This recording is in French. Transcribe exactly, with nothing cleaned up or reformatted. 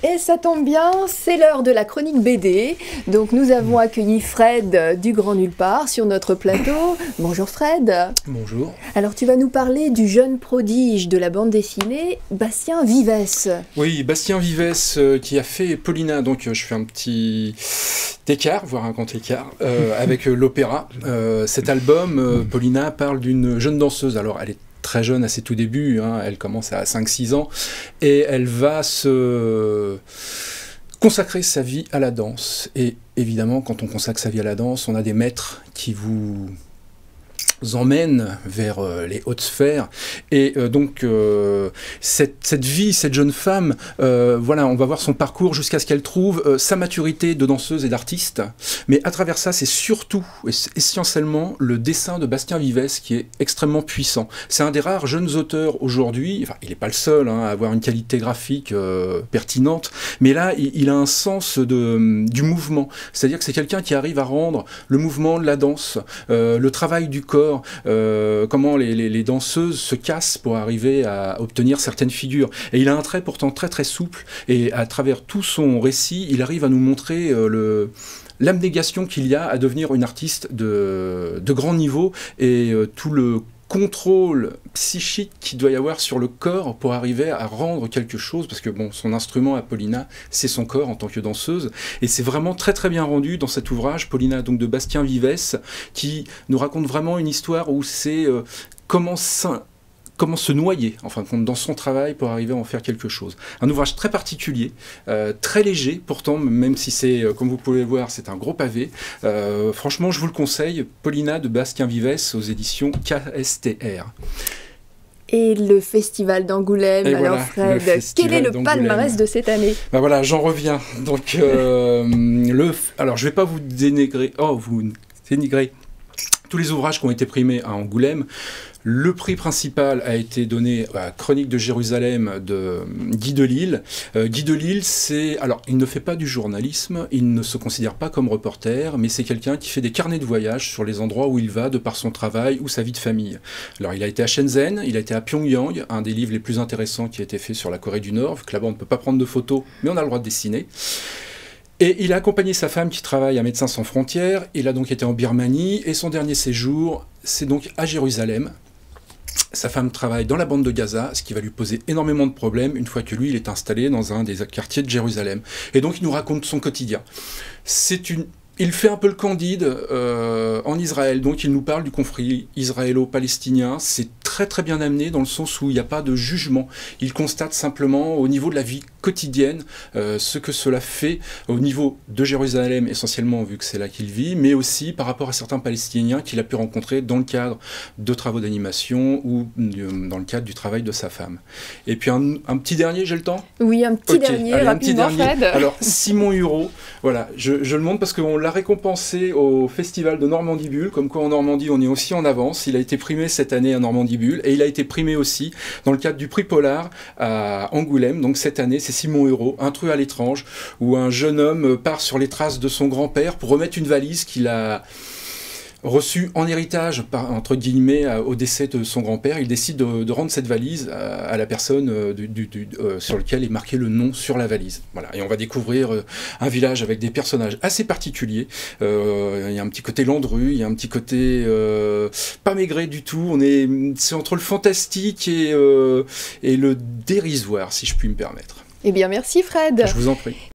Et ça tombe bien, c'est l'heure de la chronique B D. Donc nous avons accueilli Fred du Grand Nulle Part sur notre plateau. Bonjour Fred. Bonjour. Alors tu vas nous parler du jeune prodige de la bande dessinée, Bastien Vivès. Oui, Bastien Vivès euh, qui a fait Paulina. Donc euh, je fais un petit écart, voire un grand écart, euh, avec euh, l'opéra. Euh, cet album, euh, Paulina parle d'une jeune danseuse. Alors elle est très jeune à ses tout débuts, hein, elle commence à cinq six ans, et elle va se consacrer sa vie à la danse. Et évidemment, quand on consacre sa vie à la danse, on a des maîtres qui vous emmènent vers euh, les hautes sphères. Et euh, donc, euh, cette, cette vie, cette jeune femme, euh, voilà, on va voir son parcours jusqu'à ce qu'elle trouve euh, sa maturité de danseuse et d'artiste. Mais à travers ça, c'est surtout, et essentiellement, le dessin de Bastien Vivès qui est extrêmement puissant. C'est un des rares jeunes auteurs aujourd'hui, enfin, il n'est pas le seul hein, à avoir une qualité graphique euh, pertinente, mais là, il, il a un sens de, du mouvement. C'est-à-dire que c'est quelqu'un qui arrive à rendre le mouvement de la danse, euh, le travail du corps, Euh, comment les, les, les danseuses se cassent pour arriver à obtenir certaines figures. Et il a un trait pourtant très très souple, et à travers tout son récit, il arrive à nous montrer euh, le... l'abnégation qu'il y a à devenir une artiste de, de grand niveau, et euh, tout le contrôle psychique qu'il doit y avoir sur le corps pour arriver à rendre quelque chose, parce que bon, son instrument à Paulina, c'est son corps en tant que danseuse, et c'est vraiment très très bien rendu dans cet ouvrage, Paulina, donc de Bastien Vivès, qui nous raconte vraiment une histoire où c'est euh, comment ça... comment se noyer, en fin de compte, dans son travail pour arriver à en faire quelque chose. Un ouvrage très particulier, euh, très léger, pourtant, même si c'est, euh, comme vous pouvez le voir, c'est un gros pavé. Euh, franchement, je vous le conseille, Paulina de Bastien Vivès aux éditions K S T R. Et le Festival d'Angoulême, Et alors voilà, Fred, quel est le palmarès de cette année? Ben voilà, j'en reviens. Donc, euh, le, alors je ne vais pas vous dénigrer, oh, vous dénigrer tous les ouvrages qui ont été primés à Angoulême. Le prix principal a été donné à Chronique de Jérusalem de Guy Delisle. Euh, Guy Delisle, c'est... Alors, il ne fait pas du journalisme, il ne se considère pas comme reporter, mais c'est quelqu'un qui fait des carnets de voyage sur les endroits où il va, de par son travail ou sa vie de famille. Alors, il a été à Shenzhen, il a été à Pyongyang, un des livres les plus intéressants qui a été fait sur la Corée du Nord, vu que là-bas, on ne peut pas prendre de photos, mais on a le droit de dessiner. Et il a accompagné sa femme qui travaille à Médecins sans frontières. Il a donc été en Birmanie, et son dernier séjour, c'est donc à Jérusalem. Sa femme travaille dans la bande de Gaza, ce qui va lui poser énormément de problèmes une fois que lui, il est installé dans un des quartiers de Jérusalem. Et donc, il nous raconte son quotidien. C'est une... Il fait un peu le Candide euh, en Israël, donc il nous parle du conflit israélo-palestinien. C'est très très bien amené dans le sens où il n'y a pas de jugement. Il constate simplement au niveau de la vie quotidienne euh, ce que cela fait au niveau de Jérusalem, essentiellement vu que c'est là qu'il vit, mais aussi par rapport à certains Palestiniens qu'il a pu rencontrer dans le cadre de travaux d'animation ou euh, dans le cadre du travail de sa femme. Et puis un, un petit dernier, j'ai le temps? Oui, un petit okay. dernier, Allez, rapidement, un petit dernier. Fred. Alors, Simon Hureau, voilà, je, je le montre parce qu'on l'a récompensé au Festival de Normandie Bulle, comme quoi en Normandie on est aussi en avance. Il a été primé cette année à Normandie Bulle, et il a été primé aussi dans le cadre du prix Polar à Angoulême. Donc cette année, c'est Simon Hureau, Intrus à l'étrange, où un jeune homme part sur les traces de son grand-père pour remettre une valise qu'il a reçu en héritage, par, entre guillemets, au décès de son grand-père. Il décide de, de rendre cette valise à, à la personne euh, du, du, du, euh, sur laquelle est marqué le nom sur la valise. Voilà. Et on va découvrir euh, un village avec des personnages assez particuliers. Euh, il y a un petit côté Landru, il y a un petit côté euh, pas maigré du tout. On est, c'est entre le fantastique et, euh, et le dérisoire, si je puis me permettre. Eh bien, merci Fred. Je vous en prie.